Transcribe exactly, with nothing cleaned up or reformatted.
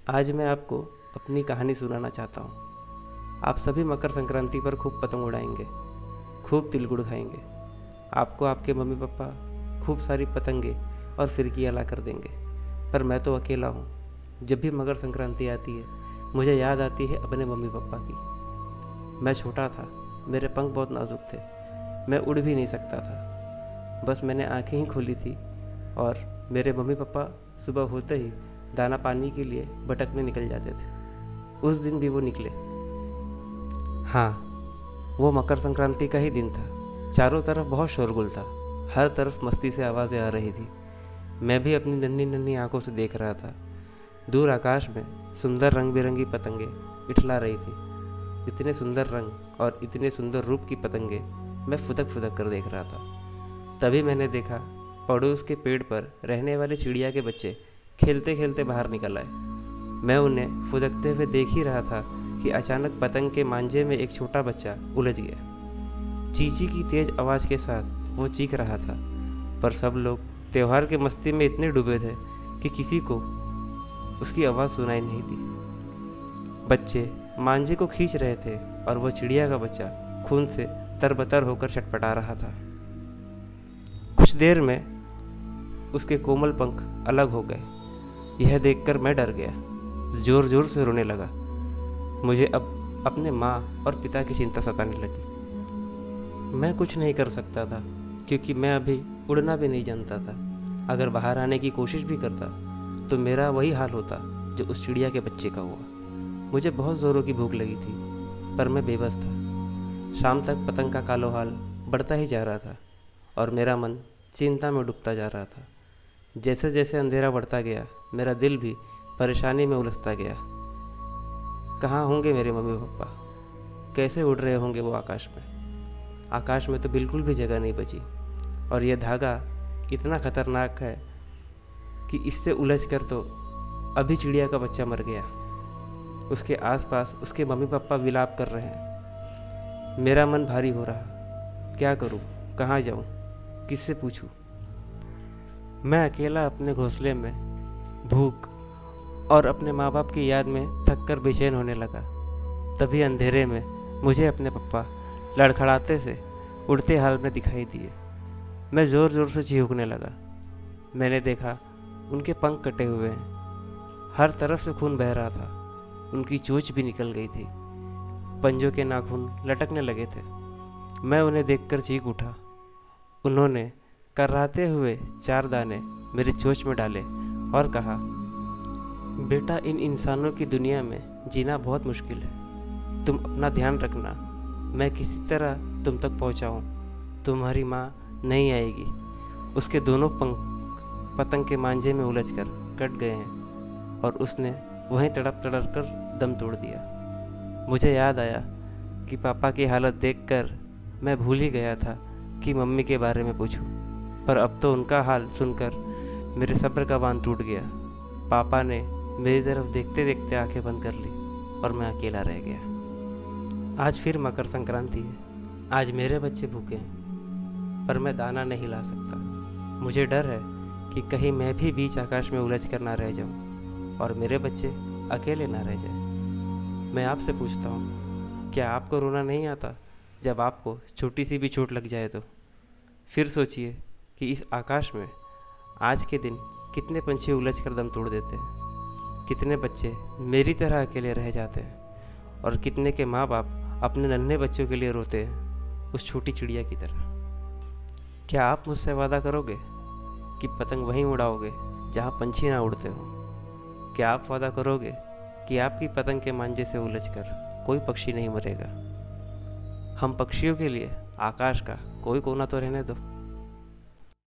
आज मैं आपको अपनी कहानी सुनाना चाहता हूँ। आप सभी मकर संक्रांति पर खूब पतंग उड़ाएंगे, खूब तिल गुड़ खाएंगे। आपको आपके मम्मी पापा खूब सारी पतंगे और फिरकियाँ ला कर देंगे, पर मैं तो अकेला हूँ। जब भी मकर संक्रांति आती है मुझे याद आती है अपने मम्मी पापा की। मैं छोटा था, मेरे पंख बहुत नाजुक थे, मैं उड़ भी नहीं सकता था। बस मैंने आंखें ही खोली थी और मेरे मम्मी पापा सुबह होते ही दाना पानी के लिए भटकने निकल जाते थे। उस दिन भी वो निकले। हाँ, वो मकर संक्रांति का ही दिन था। चारों तरफ बहुत शोरगुल था, हर तरफ मस्ती से आवाज़ें आ रही थी। मैं भी अपनी नन्ही नन्ही आंखों से देख रहा था। दूर आकाश में सुंदर रंग बिरंगी पतंगे इठला रही थी। इतने सुंदर रंग और इतने सुंदर रूप की पतंगे मैं फुदक फुदक कर देख रहा था। तभी मैंने देखा पड़ोस के पेड़ पर रहने वाले चिड़िया के बच्चे खेलते खेलते बाहर निकल आए। मैं उन्हें फुदकते हुए देख ही रहा था कि अचानक पतंग के मांझे में एक छोटा बच्चा उलझ गया। चींची की तेज आवाज़ के साथ वो चीख रहा था, पर सब लोग त्योहार के मस्ती में इतने डूबे थे कि किसी को उसकी आवाज़ सुनाई नहीं दी। बच्चे मांझे को खींच रहे थे और वो चिड़िया का बच्चा खून से तरबतर होकर छटपटा रहा था। कुछ देर में उसके कोमल पंख अलग हो गए। यह देखकर मैं डर गया, जोर जोर से रोने लगा। मुझे अब अपने माँ और पिता की चिंता सताने लगी। मैं कुछ नहीं कर सकता था क्योंकि मैं अभी उड़ना भी नहीं जानता था। अगर बाहर आने की कोशिश भी करता तो मेरा वही हाल होता जो उस चिड़िया के बच्चे का हुआ। मुझे बहुत ज़ोरों की भूख लगी थी, पर मैं बेबस था। शाम तक पतंग का कालोहाल बढ़ता ही जा रहा था और मेरा मन चिंता में डूबता जा रहा था। जैसे जैसे अंधेरा बढ़ता गया मेरा दिल भी परेशानी में उलझता गया। कहाँ होंगे मेरे मम्मी पापा? कैसे उड़ रहे होंगे वो आकाश में? आकाश में तो बिल्कुल भी जगह नहीं बची और यह धागा इतना खतरनाक है कि इससे उलझ कर तो अभी चिड़िया का बच्चा मर गया। उसके आसपास उसके मम्मी पापा विलाप कर रहे हैं। मेरा मन भारी हो रहा। क्या करूं? कहाँ जाऊं? किससे पूछूं? मैं अकेला अपने घोंसले में भूख और अपने माँ बाप की याद में थक कर बेचैन होने लगा। तभी अंधेरे में मुझे अपने पप्पा लड़खड़ाते से उड़ते हाल में दिखाई दिए। मैं ज़ोर ज़ोर से चीखने लगा। मैंने देखा उनके पंख कटे हुए हैं, हर तरफ से खून बह रहा था। उनकी चोंच भी निकल गई थी, पंजों के नाखून लटकने लगे थे। मैं उन्हें देखकर चीख उठा। उन्होंने कर्राते हुए चार दाने मेरी चोंच में डाले और कहा, बेटा, इन इंसानों की दुनिया में जीना बहुत मुश्किल है। तुम अपना ध्यान रखना। मैं किसी तरह तुम तक पहुंचाऊं। तुम्हारी माँ नहीं आएगी। उसके दोनों पंख पतंग के मांझे में उलझकर कट गए हैं और उसने वहीं तड़प तड़प कर दम तोड़ दिया। मुझे याद आया कि पापा की हालत देखकर मैं भूल ही गया था कि मम्मी के बारे में पूछूं, पर अब तो उनका हाल सुनकर मेरे सब्र का बांध टूट गया। पापा ने मेरी तरफ देखते देखते आंखें बंद कर ली और मैं अकेला रह गया। आज फिर मकर संक्रांति है। आज मेरे बच्चे भूखे हैं, पर मैं दाना नहीं ला सकता। मुझे डर है कि कहीं मैं भी बीच आकाश में उलझ कर ना रह जाऊं और मेरे बच्चे अकेले ना रह जाएं। मैं आपसे पूछता हूं, क्या आपको रोना नहीं आता जब आपको छोटी सी भी चोट लग जाए तो? फिर सोचिए कि इस आकाश में आज के दिन कितने पंछी उलझ कर दम तोड़ देते हैं, कितने बच्चे मेरी तरह अकेले रह जाते हैं और कितने के माँ बाप अपने नन्हे बच्चों के लिए रोते हैं उस छोटी चिड़िया की तरह। क्या आप मुझसे वादा करोगे कि पतंग वहीं उड़ाओगे जहाँ पंछी ना उड़ते हो? क्या आप वादा करोगे कि आपकी पतंग के मांझे से उलझकर कोई पक्षी नहीं मरेगा? हम पक्षियों के लिए आकाश का कोई कोना तो रहने दो।